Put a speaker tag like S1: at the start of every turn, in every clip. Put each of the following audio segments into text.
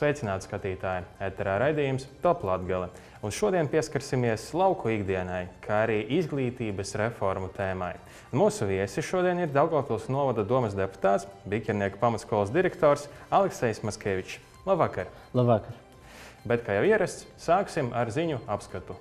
S1: Sveicināti skatītāji! Eterā raidījums Top Latgale. Un šodien pieskarsimies lauku ikdienai, kā arī izglītības reformu tēmai. Mūsu viesi šodien ir Daugavpils novada domes deputāts, Bikernieku pamatskolas direktors Aleksejs Maskevičs. Labvakar!
S2: Labvakar!
S1: Bet, kā jau ierasts, sāksim ar ziņu apskatu.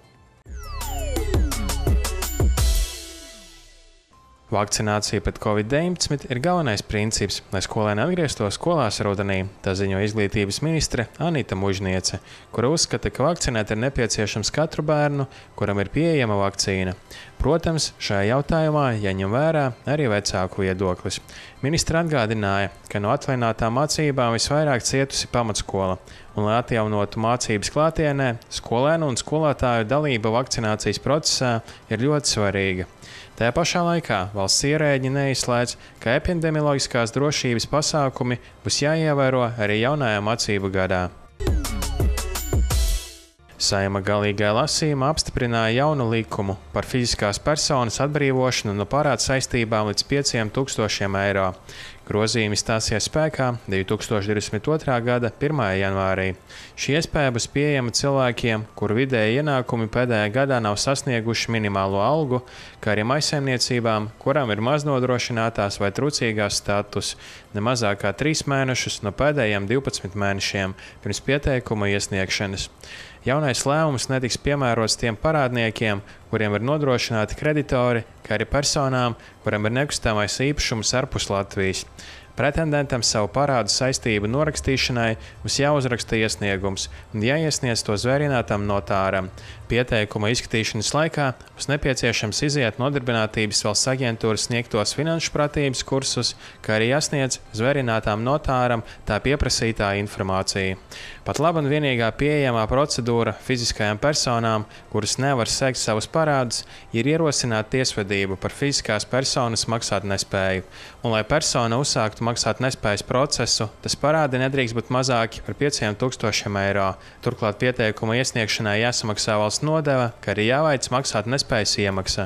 S1: Vakcinācija pret Covid-19 ir galvenais princips, lai skolēni atgrieztos skolās rudenī. Tā ziņo izglītības ministre Anita Mužniece, kura uzskata, ka vakcinēt ir nepieciešams katru bērnu, kuram ir pieejama vakcīna. Protams, šajā jautājumā jāņem vērā arī vecāku viedoklis. Ministre atgādināja, ka no atvaļinātām mācībām visvairāk cietusi pamatskola, un, lai atjaunotu mācības klātienē, skolēnu un skolotāju dalība vakcinācijas procesā ir ļoti svarīga. Tajā pašā laikā valsts ierēģi neizslēdz, ka epidemioloģiskās drošības pasākumi būs jāievēro arī jaunajā mācību gadā. Saeima galīgajā lasījumā apstiprināja jaunu likumu par fiziskās personas atbrīvošanu no parāda saistībām līdz 5 000 eiro. Grozījumi stāsies spēkā 2022. gada 1. janvārī. Šī iespēja būs pieejama cilvēkiem, kuru vidēji ienākumi pēdējā gadā nav sasnieguši minimālo algu, kā arī maisaimniecībām, kurām ir maznodrošinātās vai trūcīgās status, ne mazāk kā 3 mēnešus no pēdējiem 12 mēnešiem pirms pieteikuma iesniegšanas. Jaunais lēmums netiks piemērots tiem parādniekiem, kuriem ir nodrošināti kreditori, kā arī personām, kuriem ir nekustamais īpašums ārpus Latvijas. Pretendentam savu parādu saistību norakstīšanai būs jāuzraksta iesniegums un jāiesniedz to zvērinātam notāram. Pieteikuma izskatīšanas laikā būs nepieciešams iziet Nodarbinātības valsts aģentūras sniegtos finanšu pratības kursus, kā arī jāsniedz zvērinātām notāram tā pieprasītā informācija. Pat labi un vienīgā pieejamā procedūra fiziskajām personām, kuras nevar sekt savus parādus, ir ierosināt tiesvedību par fiziskās personas maksātnespēju. Un, lai persona uzsāktu maksātnespējas procesu, tas parādi nedrīkst būt mazāki par 5 000 eiro. Turklāt pieteikuma iesniegšanai jāsamaksā valsts nodeva, kā arī jāveic maksātnespējas iemaksa.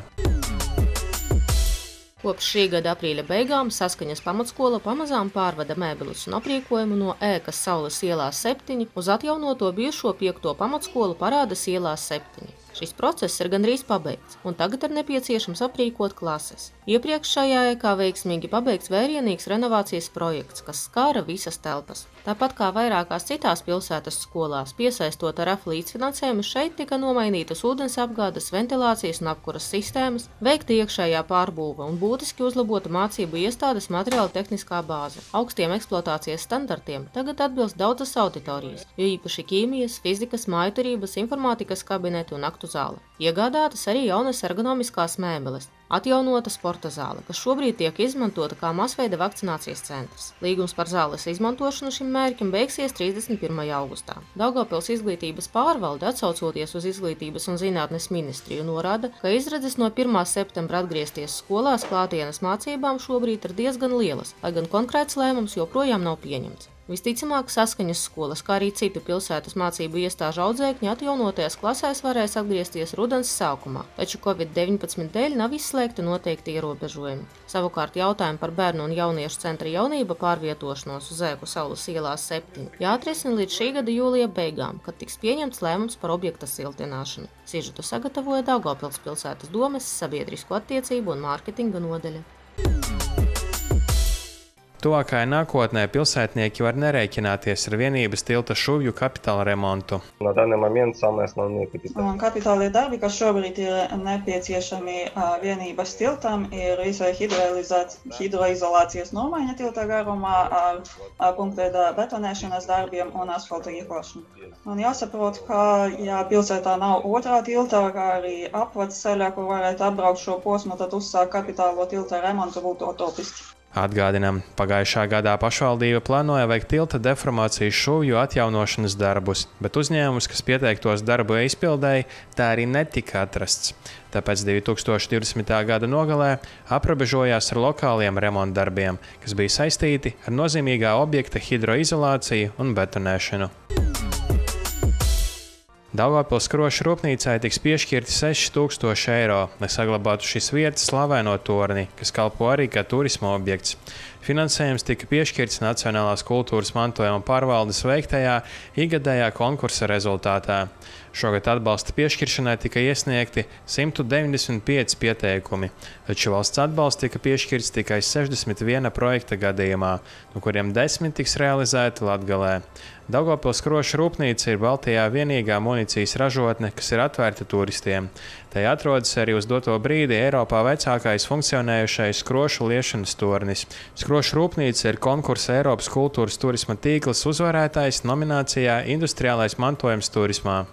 S3: Kopš šī gada aprīļa beigām Saskaņas pamatskola pamazām pārvada mēbeles un aprīkojumu no ēkas Saules ielā 7 uz atjaunoto bijušo 5. pamatskolu Parādas ielā 7. Šis process ir gandrīz pabeigts, un tagad ir nepieciešams aprīkot klases. Iepriekš šajā ēkā veiksmīgi pabeigts vērienīgs renovācijas projekts, kas skāra visas telpas. Tāpat kā vairākās citās pilsētas skolās, piesaistot ar RAF līdzfinansējumu, šeit tika nomainītas ūdens apgādes, ventilācijas un apkuras sistēmas, veikta iekšējā pārbūve un būtiski uzlabota mācību iestādes materiāla tehniskā bāze. Augstiem eksploatācijas standartiem tagad atbilst daudzas auditorijas, jo īpaši ķīmijas, fizikas, mājturības, informātikas kabineti un aktu zāle. Iegādātas arī jaunas ergonomiskās mēbeles. Atjaunota sporta zāle, kas šobrīd tiek izmantota kā masveida vakcinācijas centrs. Līgums par zāles izmantošanu šim mērķim beigsies 31. augustā. Daugavpils izglītības pārvalde, atsaucoties uz Izglītības un zinātnes ministriju, norāda, ka izredzes no 1. septembra atgriezties skolās klātienes mācībām šobrīd ir diezgan lielas, lai gan konkrēts lēmums joprojām nav pieņemts. Visticamāk, Saskaņas skolas, kā arī citu pilsētas mācību iestāžu audzēkņi atjaunotajās klasēs varēs atgriezties rudens sākumā, taču Covid-19 dēļ nav izslēgti noteikti ierobežojumi. Savukārt jautājumu par bērnu un jauniešu centra jaunība pārvietošanos uz ēku Saules ielā 7 jāatrisina līdz šī gada jūlija beigām, kad tiks pieņemts lēmums par objekta siltināšanu. Sižetu sagatavoja Daugavpils pilsētas domes sabiedrisko attiecību un mārketinga nodaļa.
S1: Tuvākajā nākotnē pilsētnieki var nerēķināties ar vienības tilta šuvju kapitāla remontu.
S4: Kapitālie darbi, kas šobrīd ir nepieciešami vienības tiltam, ir visai hidroizolācijas nomaiņa tilta garumā ar punktveida betonēšanas darbiem un asfalta iekošanu. Un jāsaprot, ka ja pilsētā nav otrā tilta, kā arī apvads ceļā, kur varētu apbraukt šo posmu, tad uzsākt kapitālo tilta remontu būtu utopiski.
S1: Atgādinām, pagājušā gadā pašvaldība plānoja veikt tilta deformācijas šuvju atjaunošanas darbus, bet uzņēmums, kas pieteiktos darbu izpildēji, tā arī netika atrasts. Tāpēc 2020. gada nogalē aprobežojās ar lokāliem remontdarbiem, kas bija saistīti ar nozīmīgā objekta hidroizolāciju un betonēšanu. Daugavpils krošu rūpnīcai tiks piešķirti 6 000 eiro, lai saglabātu šīs vietas slavēno torni, kas kalpo arī kā turisma objekts. Finansējums tika piešķirts Nacionālās kultūras mantojuma pārvaldes veiktajā ikgadējā konkursa rezultātā. Šogad atbalsta piešķiršanai tika iesniegti 195 pieteikumi, taču valsts atbalsts tika piešķirts tikai 61 projekta gadījumā, no kuriem 10 tiks realizēti Latgalē. Daugavpils krošu rūpnīca ir Baltijā vienīgā municijas ražotne, kas ir atvērta turistiem. Tai atrodas arī uz doto brīdi Eiropā vecākais funkcionējušais krošu liešanas tornis. Krošu rūpnīca ir konkursa Eiropas kultūras turisma tīkls uzvarētājs nominācijā Industriālais mantojums turismā.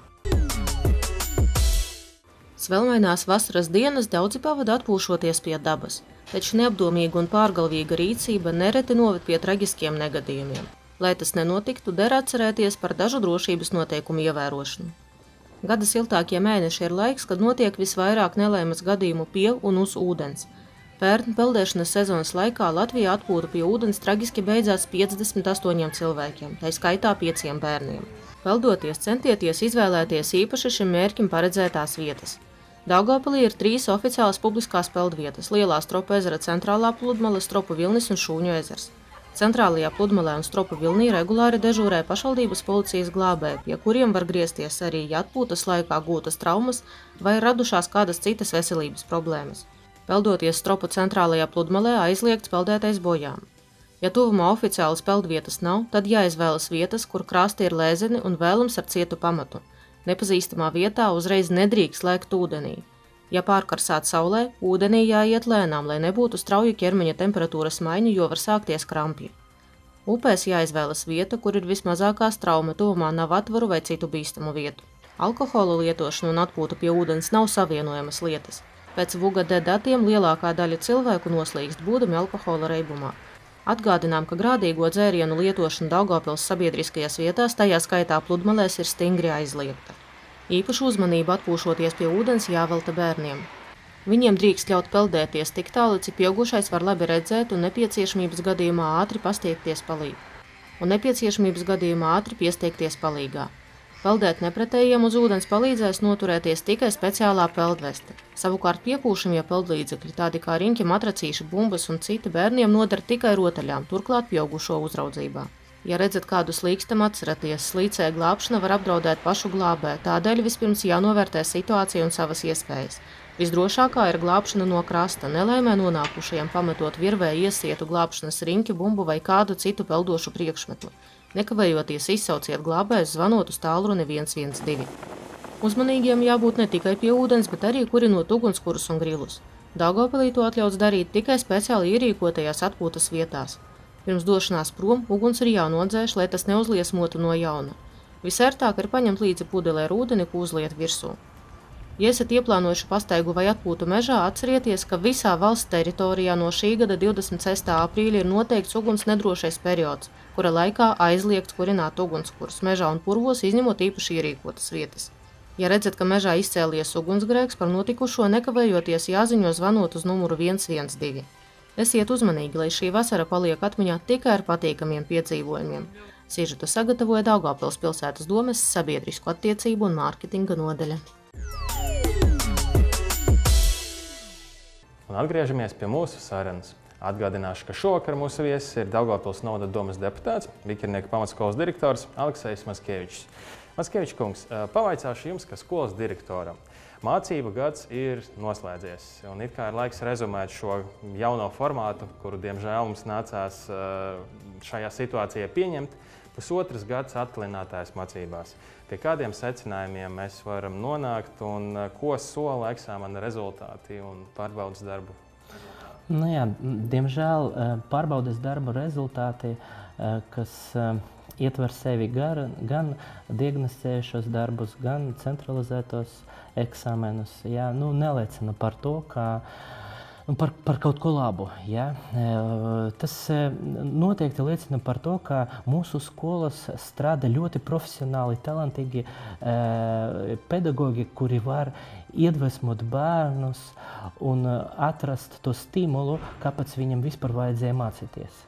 S3: Svelmainās vasaras dienas daudzi pavada atpūšoties pie dabas, taču neapdomīga un pārgalvīga rīcība nereti noved pie traģiskiem negadījumiem. Lai tas nenotiktu, der atcerēties par dažu drošības noteikumu ievērošanu. Gada siltākie mēneši ir laiks, kad notiek visvairāk nelaimes gadījumu pie un uz ūdens. Pērn peldēšanas sezonas laikā Latvijā atpūta pie ūdens traģiski beidzās 58 cilvēkiem, tai skaitā 5 bērniem. Peldoties, centieties izvēlēties īpaši šim mērķim paredzētās vietas. Daugavpilī ir 3 oficiālas publiskās peldvietas – Lielā Stropu ezera centrālā pludmale, Stropu vilnis un Šūņu ezers. Centrālajā pludmalē un Stropu vilnī regulāri dežūrē pašvaldības policijas glābēji, pie kuriem var griezties arī, ja atpūtas laikā gūtas traumas vai radušās kādas citas veselības problēmas. Peldoties Stropu centrālajā pludmalē, aizliegts peldētais bojām. Ja tuvumā oficiālas peldvietas nav, tad jāizvēlas vietas, kur krasti ir lēzeni un vēlams ar cietu pamatu. Nepazīstamā vietā uzreiz nedrīkst lēkt ūdenī. Ja pārkarsāt saulē, ūdenī jāiet lēnām, lai nebūtu strauja ķermeņa temperatūras maiņa, jo var sākties krampji. Upēs jāizvēlas vieta, kur ir vismazākās trauma, tuvumā nav atvaru vai citu bīstamu vietu. Alkohola lietošana un atpūta pie ūdens nav savienojamas lietas. Pēc VUGD datiem lielākā daļa cilvēku noslīkst būdami alkohola reibumā. Atgādinām, ka grādīgo dzērienu lietošana Daugavpils sabiedriskajās vietās, tajā skaitā pludmalēs, ir stingri aizliegta. Īpašu uzmanību atpūšoties pie ūdens jāvelta bērniem. Viņiem drīkst ļaut peldēties tik tālu, cik pieaugušais var labi redzēt un nepieciešamības gadījumā ātri pastiekties palīgu. Un nepieciešamības gadījumā ātri piesteikties palīgā. Peldēt nepratējiem uz ūdens palīdzēs noturēties tikai speciālā peldveste. Savukārt piepūšamie peldlīdzekļi, tādi kā riņķi, matracīši, bumbas un citi, bērniem noder tikai rotaļām, turklāt pieaugušo uzraudzībā. Ja redzat kādu slīkstam, atceraties, slīcē glābšana var apdraudēt pašu glābē, tādēļ vispirms jānovērtē situācija un savas iespējas. Visdrošākā ir glābšana no krasta, nelaimē nonākušajiem pametot virvē iesietu glābšanas riņķi, bumbu vai kādu citu peldošu priekšmetu. Nekavējoties izsauciet glābējus, zvanot uz tālruni 112. Uzmanīgiem jābūt ne tikai pie ūdens, bet arī kurinot ugunskurus un grilus. Daugavpilī to atļauts darīt tikai speciāli ierīkotajās atpūtas vietās. Pirms došanās prom uguns ir jānodzēš, lai tas neuzliesmotu no jauna. Visērtāk ir paņemt līdzi pudeli ar ūdeni, ko uzliet virsū. Ja esat ieplānojuši pastaigu vai atpūtu mežā, atcerieties, ka visā valsts teritorijā no šī gada 26. aprīļa ir noteikts uguns nedrošais periods, kura laikā aizliegts kurināt ugunskurus mežā un purvos, izņemot īpaši ierīkotas vietas. Ja redzat, ka mežā izcēlies ugunsgrēks, par notikušo nekavējoties jāziņo zvanot uz numuru 112. Esiet uzmanīgi, lai šī vasara paliek atmiņā tikai ar patīkamiem piedzīvojumiem. Sižetu sagatavoja Daugavpils pilsētas domes sabiedrisko attiecību un mārketinga nodaļa.
S1: Un atgriežamies pie mūsu sarunas. Atgādināšu, ka šovakar mūsu viesis ir Daugavpils novada domes deputāts, Vikirnieku pamatskolas direktors Aleksejs Maskevičs. Maskevičs kungs, pavaicāšu jums, ka skolas direktoram mācību gads ir noslēdzies. Un it kā ir laiks rezumēt šo jauno formātu, kuru, diemžēl, mums nācās šajā situācijā pieņemt. Pusotras gads atklinātājs mācībās. Pie kādiem secinājumiem mēs varam nonākt un ko sola eksāmena rezultāti un pārbaudas darbu?
S2: Nu jā, diemžēl pārbaudas darba rezultāti, kas ietver sevi gan diagnosticējušos darbus, gan centralizētos eksāmenus, jā, neliecina par to, ka par kaut ko labu. Ja? Tas noteikti liecina par to, ka mūsu skolas strādā ļoti profesionāli, talantīgi pedagogi, kuri var iedvesmot bērnus un atrast to stimulu, kāpēc viņam vispār vajadzēja mācīties.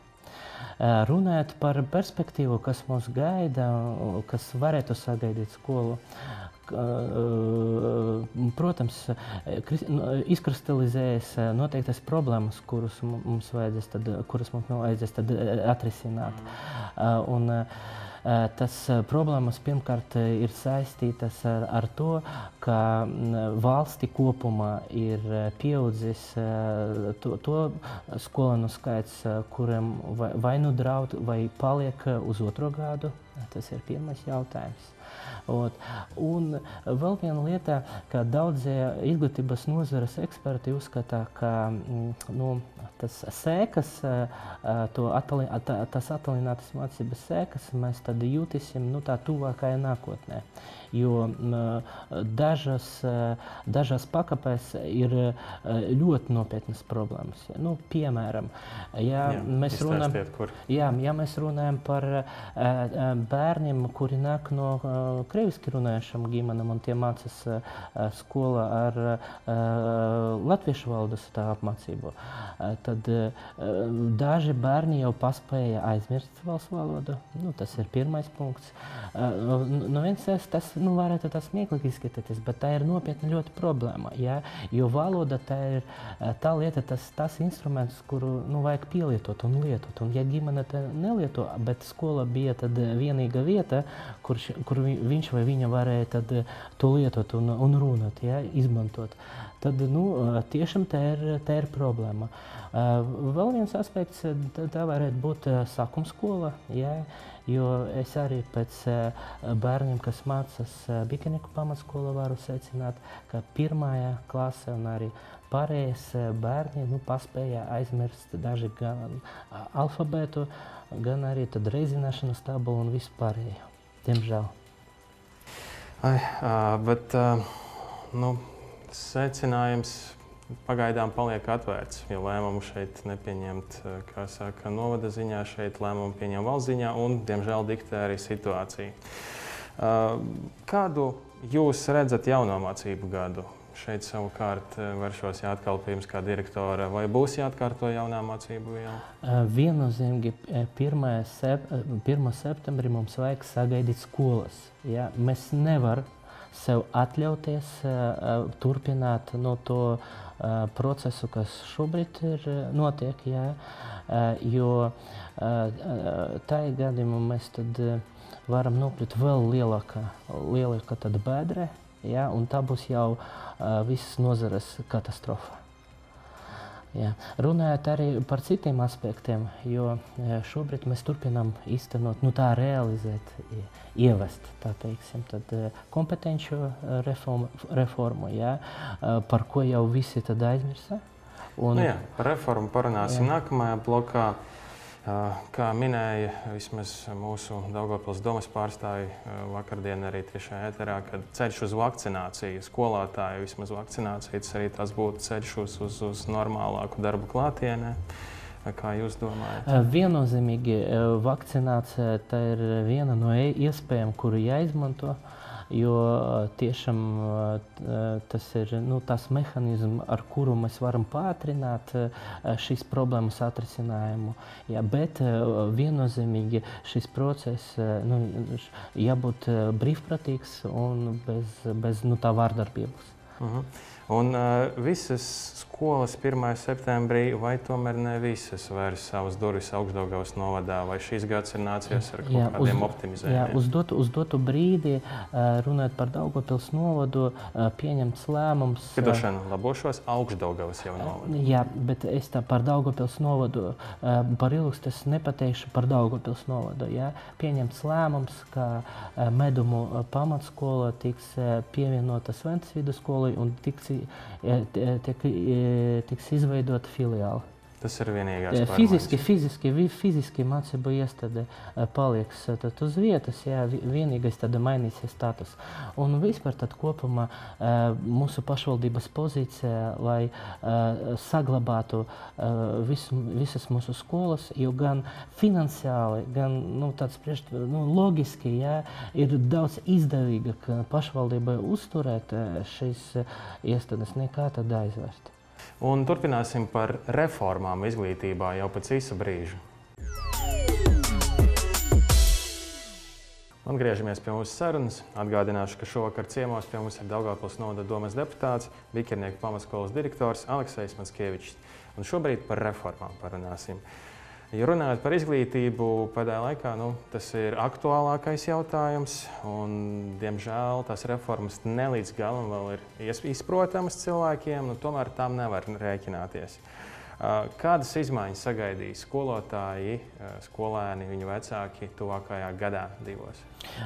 S2: Runājot par perspektīvu, kas mūs gaida, kas varētu sagaidīt skolu, protams, izkristalizējas noteiktas problēmas, kuras mums vajadzēs tad atrisināt. Un tas problēmas pirmkārt ir saistītas ar to, ka valsti kopumā ir pieaudzis to skolēnu skaits, kuriem vai nu draud, vai paliek uz otro gadu. Tas ir pirmais jautājums. Un vēl viena lieta, ka daudzie izglītības nozares eksperti uzskata, ka tas sēkas, tas attālinātas mācības sēkas mēs tad jūtīsim tā tuvākajā nākotnē. Jo dažās pakāpēs ir ļoti nopietnas problēmas. Piemēram, ja mēs runājam par bērniem, kuri nāk no krieviski runājušām ģimenēm un tie mācās skolā ar latviešu valodas apmācību, tad daži bērni jau paspēja aizmirst valsts valodu. Tas ir pirmais punkts. No vienas tas varētu tas smieklīgi izskatīties, bet tā ir nopietna ļoti problēma. Ja? Jo valoda tā ir tā lieta, tas instruments, kuru vajag pielietot un lietot. Un ja ģimene tā nelieto, bet skola bija tad vienīga vieta, kur viņš vai viņa varēja tad to lietot un runāt, ja? Izmantot, tad tiešām tā ir problēma. Vēl viens aspekts, tā varētu būt sākuma skola, ja? Jo es arī pēc bērniem, kas mācās Bikenieku pamatskolā, varu secināt, ka pirmajā klasē un arī pārējais bērni paspēja aizmirst daži gan alfabētu, gan arī tad reizināšanas tabulu un visu pārējo. Diemžēl.
S1: Bet secinājums pagaidām paliek atvērts, jo lēmumu šeit nepieņemt, kā saka, novada ziņā, šeit lēmumu pieņem valsts ziņā un, diemžēl, diktē arī situācija. Kādu jūs redzat jauno mācību gadu? Šeit savukārt vēršos atkal pie jums kā direktora. Vai būs jāatkārto jaunā mācību viela?
S2: Viennozīmīgi 1. septembrī mums vajag sagaidīt skolas. Ja? Mēs nevaram sev atļauties turpināt to procesu, kas šobrīd notiek, ja? Jo tajā gadījumā mēs tad varam nokļūt vēl lielāka tad bēdre, ja? Un tā būs jau visas nozares katastrofa. Ja. Runājot arī par citiem aspektiem, jo šobrīd mēs turpinām īstenot, realizēt, ievest, tā teiksim, tad kompetenču reformu, ja, par ko jau visi tad aizmirsa.
S1: Par reformu parunāsim nākamajā blokā. Kā minēja vismaz mūsu Daugavpils domas pārstāvji vakardien arī tiešā ēterā, kad ceļš uz vakcināciju, skolotāju vismaz vakcināciju, tas arī tas būtu ceļš uz normālāku darbu klātienē. Kā jūs domājat?
S2: Viennozīmīgi vakcinācija tā ir viena no iespējām, kuru jāizmanto. Jo tiešām tas ir tas mehanizms, ar kuru mēs varam pātrināt šīs problēmas atrisinājumu. Ja, bet viennozīmīgi šis process jābūt brīvprātīgs un bez tā vārdarbības.
S1: Un visas skolas 1. septembrī, vai tomēr ne visas vērs savas durvis Augšdaugavas novadā, vai šīs gads ir nācies ar kaut kādiem optimizējumiem?
S2: Uz dotu brīdi, runājot par Daugavpils novadu, pieņemts lēmums...
S1: Piedošana, labošos, Augšdaugavas jau novadu.
S2: Jā, bet es tā par Daugavpils novadu, par Ilgstes nepateikšu par Daugavpils novadu. Ja? Pieņemts lēmums, ka Medumu pamatskola tiks pievienota Sventas vidusskolai un tiks izveidota filiāla.
S1: Tas ir vienīgās pārmaiņas.
S2: Fiziski mācību iestāde paliks uz vietas, ja vienīgais tad mainīsies status. Un vispār tad kopumā mūsu pašvaldības pozīcija, lai saglabātu visas mūsu skolas, jo gan finansiāli, gan loģiski, ja, ir daudz izdevīgāk pašvaldībai uzturēt šīs iestādes nekā tad aizvērst.
S1: Un turpināsim par reformām izglītībā jau pēc īsa brīža. Atgriežamies pie mūsu sarunas. Atgādināšu, ka šovakar ciemos pie mums ir Daugavpils novada domes deputāts, Bikernieku pamatskolas direktors Aleksejs Matskevičs. Un šobrīd par reformām parunāsim. Ja runājot par izglītību, pēdējā laikā tas ir aktuālākais jautājums, un, diemžēl, tās reformas ne līdz galam vēl ir izprotamas cilvēkiem, tomēr tām nevar rēķināties. Kādas izmaiņas sagaidīs skolotāji, skolēni, viņu vecāki tuvākajā gadā, divos?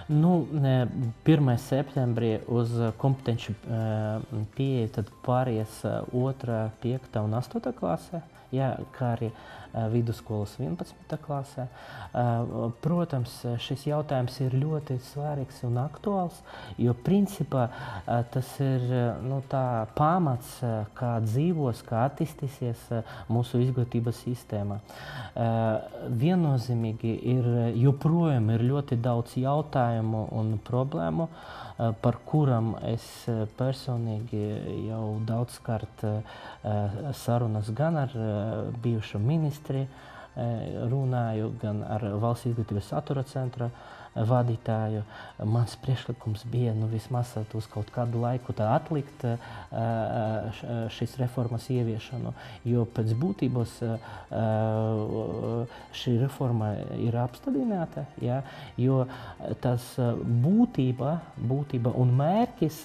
S2: 1. septembrī uz kompetenci pieeja tad pāries 2., 5. un 8. klasē, kā arī vidusskolas 11. klasē. Protams, šis jautājums ir ļoti svarīgs un aktuāls, jo principā tas ir tā pamats, kā dzīvos, kā attīstīsies mūsu izglītības sistēma. Viennozīmīgi joprojām ir ļoti daudz jautājumu un problēmu, par kuram es personīgi jau daudzkārt sarunas gan ar bijušo ministri runāju, gan ar Valsts izglītības satura centra vadītāju. Mans priekšlikums bija vismaz uz kaut kādu laiku atlikt šīs reformas ieviešanu, jo pēc būtības šī reforma ir apstādināta, jo tas būtība un mērķis,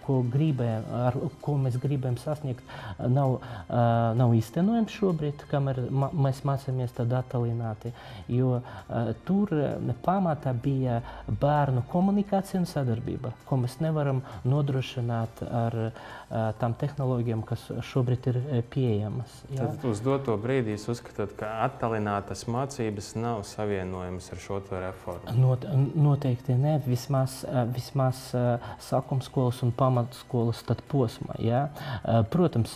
S2: ko mēs gribam sasniegt, nav īstenojams šobrīd, kamēr mēs mācāmies tad attālināti, jo tur pamatā bija bērnu komunikācija un sadarbība, ko mēs nevaram nodrošināt ar tām tehnoloģijām, kas šobrīd ir pieejamas.
S1: Tad uz doto brīdī jūs uzskatāt, ka attālinātas mācības nav savienojamas ar šo reformu?
S2: Noteikti ne, vismaz sākumskolas un pamatskolas posmā. Protams,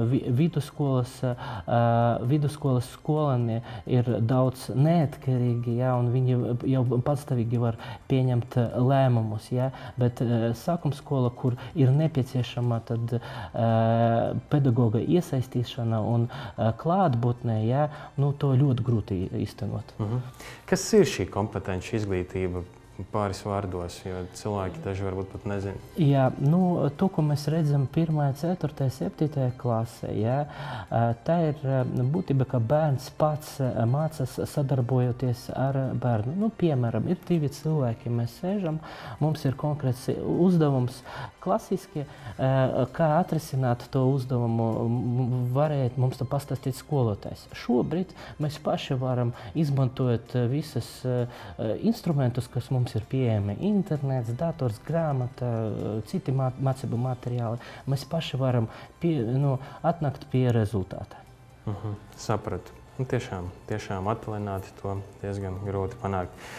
S2: vidusskolas skolēni ir daudz neatkarīgi, un viņi jau pastāvīgi var pieņemt lēmumus, bet sākumskola, kur ir nepieciešama pedagoga iesaistīšana un klātbūtnē, to ļoti grūti īstenot.
S1: Kas ir šī kompetenci izglītība? Pāris vārdos, jo cilvēki daži varbūt pat nezina.
S2: To, ko mēs redzam 1., 4., 7. klasē, tā ir būtība, ka bērns pats mācās sadarbojoties ar bērnu. Piemēram, ir 2 cilvēki, mēs sēžam, mums ir konkrēts uzdevums. Klasiski, kā atrisināt to uzdevumu, varēja mums pastāstīt skolotājs. Šobrīd mēs paši varam izmantot visas instrumentus, kas mums ir pieejami, internets, dators, grāmata, citi mācību materiāli. Mēs paši varam atnākt pie rezultāta.
S1: Sapratu. Tiešām attālināti to diezgan grūti panākt.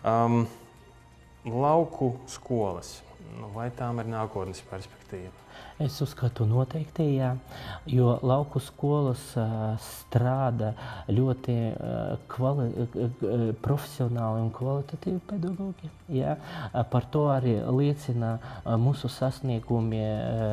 S1: Lauku skolas. Vai tām ir nākotnes perspektīva?
S2: Es uzskatu noteikti, jo lauku skolas strādā ļoti profesionāli un kvalitatīvi pedagogi. Par to arī liecina mūsu sasniegumi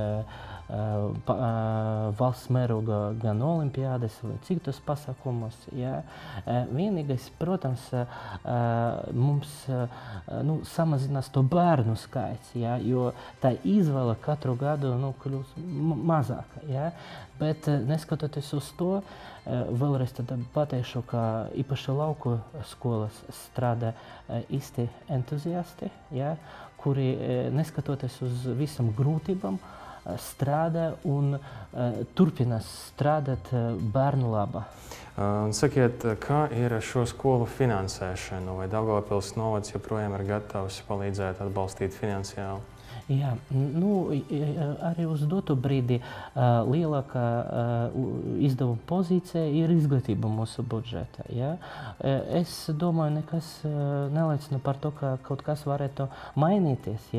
S2: valsts mēroga gan olimpiādes vai citos pasākumos. Vienīgais, protams, mums samazinās to bērnu skaits, jo tā izvēle katru gadu kļūst mazāka. Bet neskatoties uz to, vēlreiz pateikšu, ka īpaši lauku skolas strādā īsti entuziasti, kuri neskatoties uz visam grūtībām, strādā un turpinās strādāt bērnu labā.
S1: Sakiet, kā ir ar šo skolu finansēšanu? Vai Daugavpils novads joprojām ir gatavs palīdzēt, atbalstīt finansiāli?
S2: Arī uz doto brīdi lielākā izdevuma pozīcija ir izglītība mūsu budžeta. Es domāju, nekas neliecina par to, ka kaut kas varētu mainīties.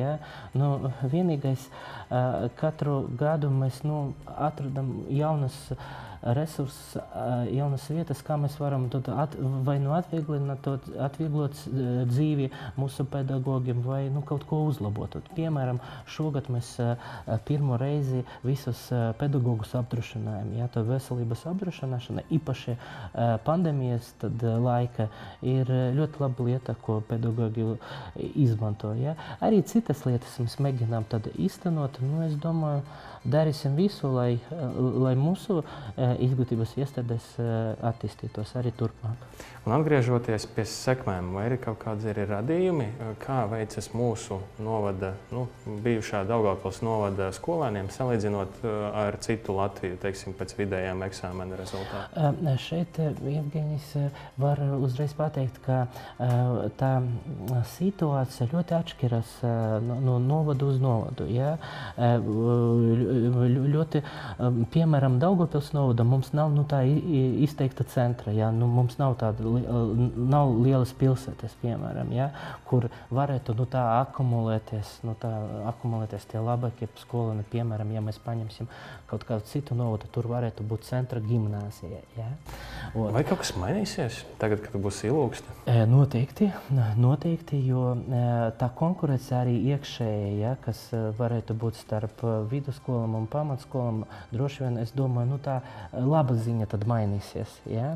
S2: Vienīgais, katru gadu mēs atradam jaunas resursus, jaunas vietas, kā mēs varam vai nu atvieglot dzīvi mūsu pedagogiem, vai kaut ko uzlabot. Piemēram, šogad mēs pirmo reizi visus pedagogus apdrošinājām. Ja, tā veselības apdrošināšana, īpaši pandēmijas laika, ir ļoti laba lieta, ko pedagogi izmanto. Ja. Arī citas lietas mēs mēģinām īstenot. Es domāju, darīsim visu, lai mūsu izglītības iestādes attīstītos arī turpmāk.
S1: Un atgriežoties pie sekmēm, vai ir kaut kādi radījumi, kā veicas mūsu novada, bijušā Daugavpils novada skolēniem, salīdzinot ar citu Latviju, teiksim, pēc vidējām eksāmena rezultātiem?
S2: Šeit Jevgeņijs var uzreiz pateikt, ka tā situācija ļoti atšķiras no novadu uz novadu. Ja? Ļoti, piemēram, Daugavpils novada mums nav tā izteikta centra, ja? Mums nav lielas pilsētas, piemēram, ja? Kur varētu tā akumulēties tie labākie skolēni, piemēram, ja mēs paņemsim kaut kādu citu novadu, tur varētu būt centra gimnāzija. Ja?
S1: Vai kaut kas mainīsies tagad, kad būs Ilūkste?
S2: Noteikti, jo tā konkurence arī iekšēja, ja, kas varētu būt starp vidusskolām un pamatskolām, droši vien, es domāju, tā laba ziņa tad mainīsies. Ja?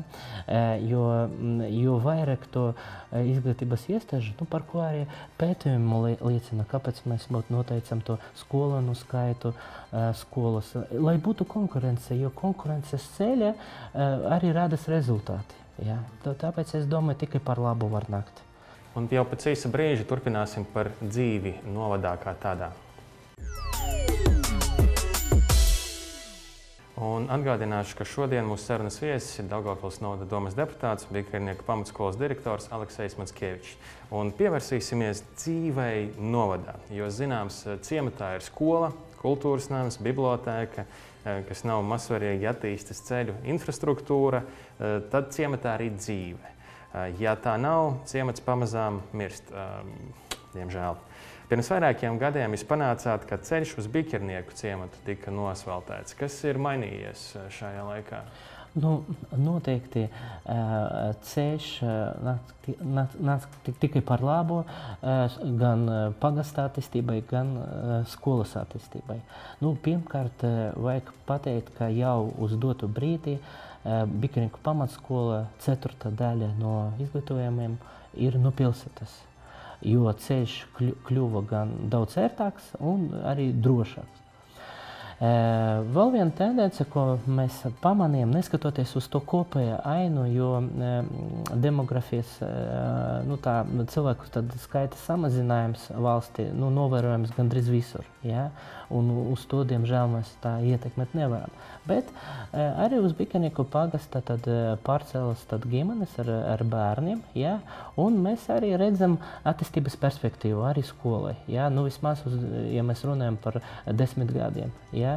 S2: Jo vairāk to izglītības iestāžu, par ko arī pētījumi liecina, kāpēc mēs noteicam to skolēnu skaitu skolas, lai būtu konkurence, jo konkurences ceļā arī radas rezultāti. Ja? Tāpēc es domāju, tikai par labu var nākt.
S1: Un jau pēc īsa brīža turpināsim par dzīvi novadā kā tādā. Un atgādināšu, ka šodien mūsu sarunas viesis ir Daugavpils novada domes deputāts, Bikarnieku pamatskolas direktors Aleksejs Matskevičs. Un pievērsīsimies dzīvei novadā, jo zināms, ciematā ir skola, kultūras nams, bibliotēka, kas nav mazsvarīgi attīstas ceļu infrastruktūra, tad ciematā arī dzīve. Ja tā nav, ciemats pamazām mirst, diemžēl. Pirms vairākiem gadiem jūs panācāt, ka ceļš uz Bikarnieku ciematu tika noasfaltēts. Kas ir mainījies šajā laikā?
S2: Noteikti ceļš nāk tikai par labu gan pagasta attīstībai, gan skolas attīstībai. Pirmkārt, vajag pateikt, ka jau uz dotu brīdi Bikarnieku pamatskola 4. daļa no izglītojumiem ir no pilsētas. Jo ceļš kļuva gan daudz ērtāks un arī drošāks. Vēl viena tendence, ko mēs pamanījām, neskatoties uz to kopējo ainu, jo demografijas cilvēku skaita samazinājums valstī novērojams gandrīz visur. Ja? Un uz to, diemžēl, mēs tā ietekmēt nevaram. Bet arī uz Bikarnieku pagasta pārcēlas ģimenes ar bērniem, ja? Un mēs arī redzam attīstības perspektīvu arī skolai. Ja? Vismaz, ja mēs runājam par 10 gadiem. Ja?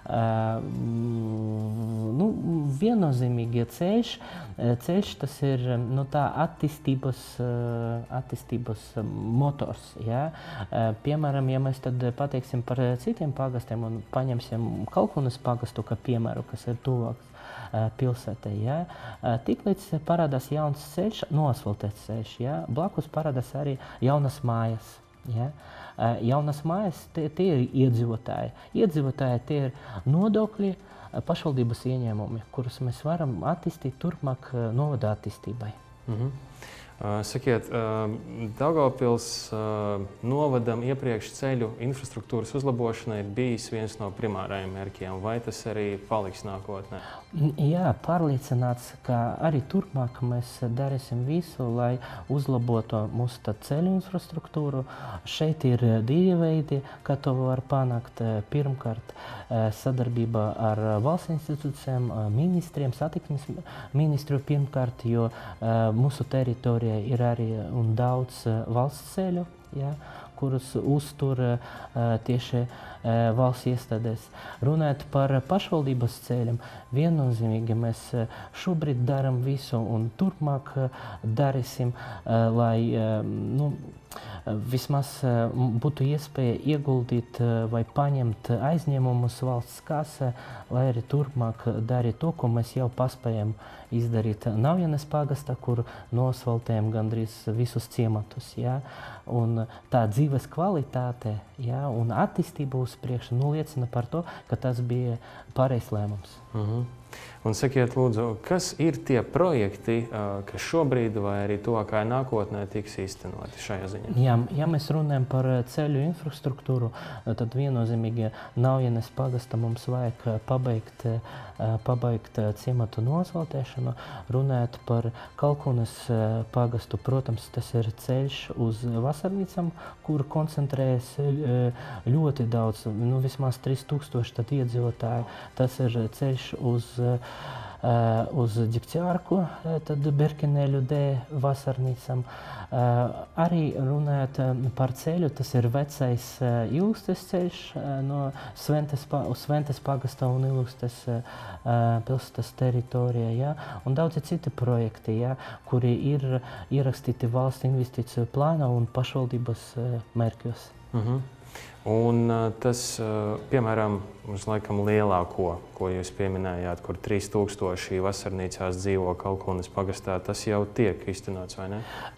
S2: Viennozīmīgi ceļš tas ir tā attīstības motors. Ja? Piemēram, ja mēs tad pateiksim par citiem pagastiem un paņemsim Kalkunas pagastu, kā piemēru, kas ir tuvāks pilsētai. Ja? Tiklīdz parādās jauns ceļš, noasfaltēts ceļš, ja? Blakus parādās arī jaunas mājas. Ja? Jaunas mājas, tie ir iedzīvotāji. Iedzīvotāji tie ir nodokļi, pašvaldības ieņēmumi, kurus mēs varam attīstīt turpmāk novada attīstībai.
S1: Sakiet, Daugavpils novadam iepriekš ceļu infrastruktūras uzlabošana ir bijis viens no primārajiem mērķiem. Vai tas arī paliks nākotnē?
S2: Jā, pārliecināts, ka arī turpmāk mēs darīsim visu, lai uzlabotu mūsu ceļu infrastruktūru. Šeit ir divi veidi, kā to var panākt. Pirmkārt, sadarbība ar valsts institūcijām, ministriem, satiksmes ministru pirmkārt, jo mūsu teritorija ir arī un daudz valsts ceļu, ja, kurus uztur tieši valsts iestādēs. Runājot par pašvaldības ceļiem, viennozīmīgi mēs šobrīd darām visu un turpmāk darīsim, lai vismaz būtu iespēja ieguldīt vai paņemt aizņēmumus valsts kasē, lai arī turpmāk darīt to, ko mēs jau paspējam izdarīt Naujienes pagastā, kur nosvaltējam gandrīz visus ciematus. Ja? Un tā dzīves kvalitāte, ja, un attīstība uz priekšu liecina par to, ka tas bija pareizs lēmums.
S1: Un sakiet, lūdzu, kas ir tie projekti, kas šobrīd vai arī tuvākajā nākotnē tiks īstenoti šajā ziņā?
S2: Ja mēs runājam par ceļu infrastruktūru, tad viennozīmīgi Naujienes pagasta mums vajag pabeigt ciematu nosvaltēšanu. Runājot par Kalkunas pagastu, protams, tas ir ceļš uz Vasarnīcām, kur koncentrējas ļoti daudz, vismaz 3000 iedzīvotāju. Tas ir ceļš uz Degtjārku, tad Berkeneļu D Vasarnīcām. Arī runājot par ceļu, tas ir vecais Ilūkstes ceļš no Sventes pagasta un Ilūkstes pilsētas teritorijā, ja? Un daudzi citi projekti, ja? Kuri ir ierakstīti valsts investīciju plānā un pašvaldības mērķos.
S1: Un tas, piemēram, uz laikam lielāko, ko jūs pieminējāt, kur 3000 vasarnīcās dzīvo Kalkunas pagastā, tas jau tiek īstenots, vai ne?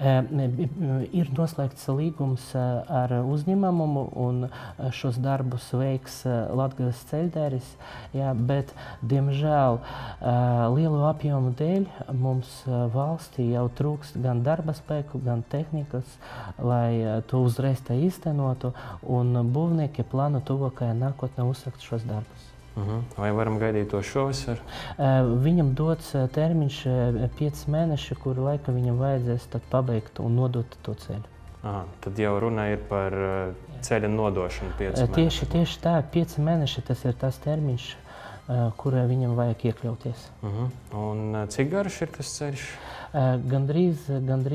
S2: Ir noslēgts līgums ar uzņēmumu, un šos darbus veiks Latgales ceļdēris, ja, bet, diemžēl, lielu apjomu dēļ mums valstī jau trūkst gan darba spēku, gan tehnikas, lai to uzreiz tā īstenotu, un būvnieki plāno tuvākajā nākotnē uzsākt šos darbus.
S1: Vai varam gaidīt to šovasar?
S2: Viņam dots termiņš 5 mēneši, kuru laika viņam vajadzēs tad pabeigt un nodot to ceļu.
S1: Tad jau runa ir par ceļa nodošanu 5 mēneši.
S2: Tieši tā, 5 mēneši tas ir tas termiņš, kurā viņam vajag iekļauties.
S1: Un cik garš ir tas ceļš?
S2: Gandrīz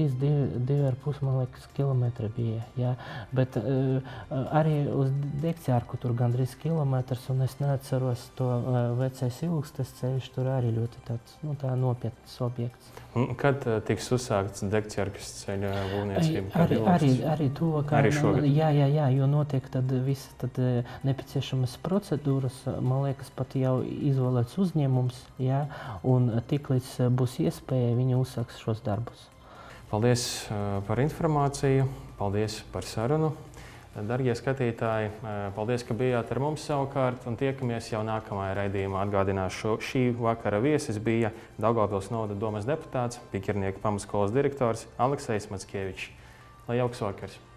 S2: 2,5 kilometri bija, ja? Bet arī uz Degtjārku tur gandrīz kilometrs, un es neatceros to vecais Ilūkstes ceļš, tur arī ļoti tāds, tā nopietns objekts.
S1: Un kad tiks uzsākts Degtjārkas ceļa būvniecība?
S2: Arī to, ka jo notiek tad visi nepieciešamas procedūras, man liekas, pat jau izvēlēts uzņēmums, ja? Un tiklīdz būs iespēja, viņi uzsāks šos darbus.
S1: Paldies par informāciju, paldies par sarunu. Darbie skatītāji, paldies, ka bijāt ar mums savukārt, un tiekamies jau nākamajā raidījumā. Atgādināšu, šī vakara viesis bija Daugavpils novada domes deputāts, Pikirnieku pamatskolas direktors Aleksejs Mackievičs. Lai jauks vakars!